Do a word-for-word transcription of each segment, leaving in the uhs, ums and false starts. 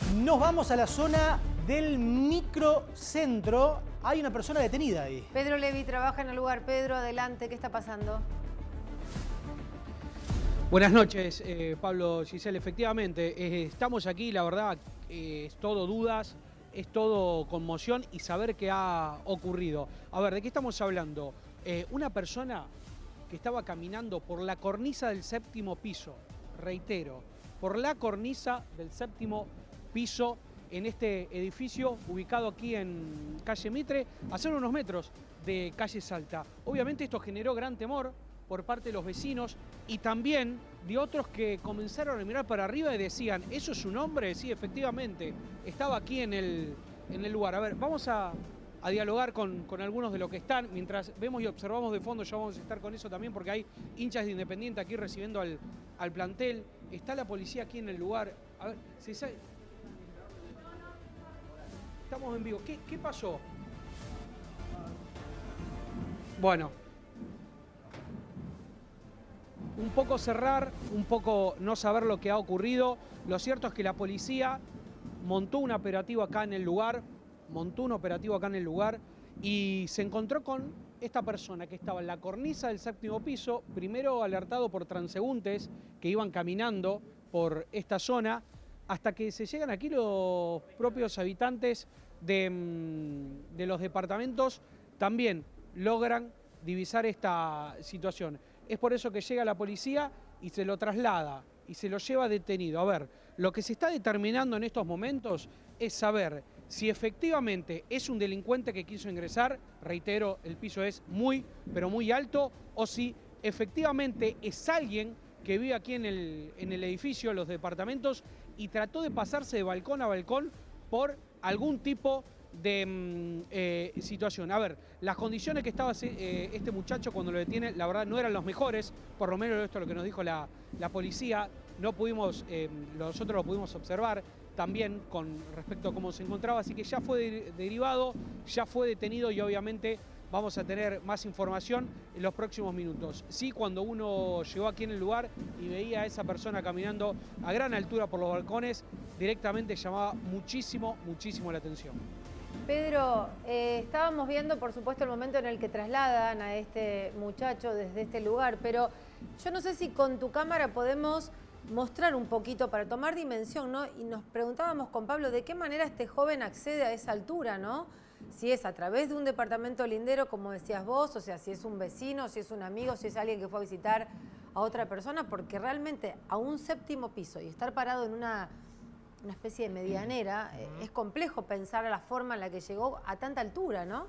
Nos vamos a la zona del microcentro. Hay una persona detenida ahí. Pedro Levi trabaja en el lugar. Pedro, adelante, ¿qué está pasando? Buenas noches, eh, Pablo, Giselle. Efectivamente, eh, estamos aquí, la verdad, eh, es todo dudas, es todo conmoción y saber qué ha ocurrido. A ver, ¿de qué estamos hablando? Eh, una persona que estaba caminando por la cornisa del séptimo piso, reitero, por la cornisa del séptimo piso en este edificio ubicado aquí en calle Mitre, a solo unos metros de calle Salta. Obviamente esto generó gran temor por parte de los vecinos y también de otros que comenzaron a mirar para arriba y decían, ¿eso es un hombre? Sí, efectivamente, estaba aquí en el, en el lugar. A ver, vamos a, a dialogar con, con algunos de los que están. Mientras vemos y observamos de fondo, ya vamos a estar con eso también porque hay hinchas de Independiente aquí recibiendo al, al plantel. Está la policía aquí en el lugar. A ver, ¿se sabe? Estamos en vivo. ¿Qué, qué pasó? Bueno. Un poco cerrar, un poco no saber lo que ha ocurrido. Lo cierto es que la policía montó un operativo acá en el lugar, montó un operativo acá en el lugar y se encontró con esta persona que estaba en la cornisa del séptimo piso, primero alertado por transeúntes que iban caminando por esta zona, hasta que se llegan aquí los propios habitantes de, de los departamentos, también logran divisar esta situación. Es por eso que llega la policía y se lo traslada y se lo lleva detenido. A ver, lo que se está determinando en estos momentos es saber si efectivamente es un delincuente que quiso ingresar, reitero, el piso es muy, pero muy alto, o si efectivamente es alguien que vive aquí en el, en el edificio, en los departamentos, y trató de pasarse de balcón a balcón por algún tipo de mm, eh, situación. A ver, las condiciones que estaba eh, este muchacho cuando lo detiene, la verdad no eran los mejores, por lo menos esto es lo que nos dijo la, la policía, no pudimos, eh, nosotros lo pudimos observar también con respecto a cómo se encontraba, así que ya fue de, derivado, ya fue detenido y obviamente vamos a tener más información en los próximos minutos. Sí, cuando uno llegó aquí en el lugar y veía a esa persona caminando a gran altura por los balcones, directamente llamaba muchísimo, muchísimo la atención. Pedro, eh, estábamos viendo, por supuesto, el momento en el que trasladan a este muchacho desde este lugar, pero yo no sé si con tu cámara podemos mostrar un poquito para tomar dimensión, ¿no? Y nos preguntábamos con Pablo de qué manera este joven accede a esa altura, ¿no? Si es a través de un departamento lindero, como decías vos, o sea, si es un vecino, si es un amigo, si es alguien que fue a visitar a otra persona, porque realmente a un séptimo piso y estar parado en una... una especie de medianera, eh, es complejo pensar la forma en la que llegó a tanta altura, ¿no?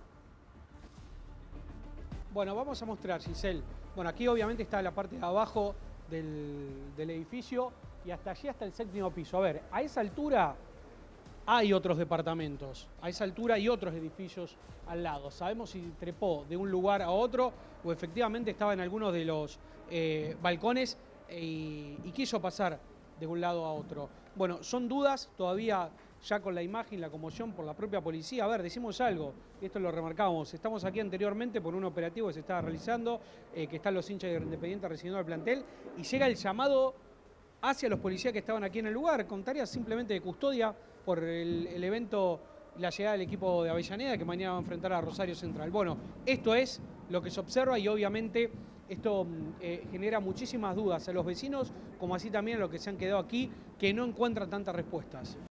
Bueno, vamos a mostrar, Giselle. Bueno, aquí obviamente está la parte de abajo del, del edificio y hasta allí, hasta el séptimo piso. A ver, a esa altura hay otros departamentos, a esa altura hay otros edificios al lado. Sabemos si trepó de un lugar a otro o efectivamente estaba en algunos de los eh, balcones y, y quiso pasar de un lado a otro. Bueno, son dudas todavía ya con la imagen, la conmoción por la propia policía. A ver, decimos algo, y esto lo remarcábamos, estamos aquí anteriormente por un operativo que se estaba realizando, eh, que están los hinchas de Independiente recibiendo al plantel, y llega el llamado hacia los policías que estaban aquí en el lugar, con tareas simplemente de custodia por el, el evento, la llegada del equipo de Avellaneda, que mañana va a enfrentar a Rosario Central. Bueno, esto es lo que se observa y obviamente esto eh, genera muchísimas dudas a los vecinos, como así también a los que se han quedado aquí, que no encuentran tantas respuestas.